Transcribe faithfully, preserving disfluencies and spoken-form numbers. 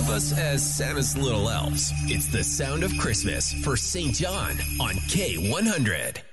of us as Santa's little elves. It's the sound of Christmas for Saint John on K one hundred.